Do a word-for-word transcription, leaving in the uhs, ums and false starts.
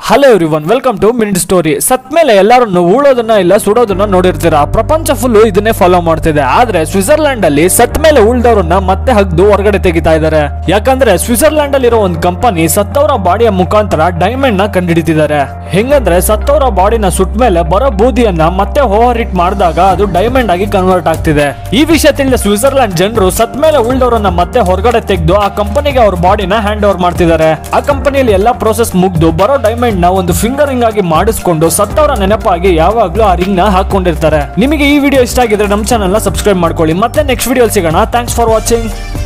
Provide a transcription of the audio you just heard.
Hello everyone, welcome to minute story. ಸತ್ ಮೇಲೆ ಎಲ್ಲರೂ ಉಳೋದನ್ನ ಇಲ್ಲ ಸುಡೋದನ್ನ ನೋಡಿರ್ತೀರಾ. ಪ್ರಪಂಚ ಫುಲ್ ಇದನ್ನೇ ಫಾಲೋ ಮಾಡ್ತಿದೆ. ಆದ್ರೆ ಸ್ವಿಟ್ಜರ್ಲ್ಯಾಂಡ್ ಅಲ್ಲಿ ಸತ್ ಮೇಲೆ ಉಳ್ದವ್ರನ್ನ ಮತ್ತೆ ಹಗ್ದು ಹೊರಗಡೆ ತೆಗಿತಾ ಇದ್ದಾರೆ. ಯಾಕಂದ್ರೆ ಸ್ವಿಟ್ಜರ್ಲ್ಯಾಂಡ್ ಅಲ್ಲಿ ಇರೋ ಒಂದು ಕಂಪನಿ ಸತ್ತವರ ಬಾಡಿಯ ಮುಖಾಂತರ ಡೈಮಂಡ್ ನ ಕಂಡುಹಿಡಿತಿದ್ದಾರೆ. ಹೆಂಗಂದ್ರೆ ಸತ್ತವರ ಬಾಡಿನ ಸುಟ್ಟ ಮೇಲೆ ಬರೋ ಬೂದಿಯನ್ನ ಮತ್ತೆ ಓವರ್ ಹಿಟ್ ಮಾಡಿದಾಗ ಅದು ಡೈಮಂಡ್ ಆಗಿ ಕನ್ವರ್ಟ್ ಆಗ್ತಿದೆ. ಈ ವಿಷಯ ತಿಳಿದ ಸ್ವಿಟ್ಜರ್ಲ್ಯಾಂಡ್ ಜನರು ಸತ್ ಮೇಲೆ ಉಳ್ದವ್ರನ್ನ ಮತ್ತೆ ಹೊರಗಡೆ ತೆಗೆದು ಆ ಕಂಪನಿಗೆ ಅವ್ರ ಬಾಡಿನ ಹ್ಯಾಂಡ್ ಓವರ್ ಮಾಡ್ತಿದ್ದಾರೆ. ಆ ಕಂಪನಿಯಲ್ಲಿ ಎಲ್ಲಾ ಪ್ರೋಸೆಸ್ ಮುಗ್ದು ಬರೋ ಡೈಮಂಡ್ ನ ಒಂದು ಫಿಂಗರ್ ರಿಂಗ್ ಆಗಿ ಮಾಡಿಸ್ಕೊಂಡು ಸತ್ತವರ ನೆನಪಾಗಿ ಯಾವಾಗ್ಲೂ ಆ ರಿಂಗ್ ನ ಹಾಕೊಂಡಿರ್ತಾರೆ. ನಿಮಗೆ ಈ ವಿಡಿಯೋ ಇಷ್ಟ ಆಗಿದ್ರೆ ನಮ್ಮ ಚಾನೆಲ್ ನ ಸಬ್ಸ್ಕ್ರೈಬ್ ಮಾಡ್ಕೊಳ್ಳಿ. ಮತ್ತೆ ನೆಕ್ಸ್ಟ್ ವಿಡಿಯೋ ಸಿಗೋಣ. Thanks for watching.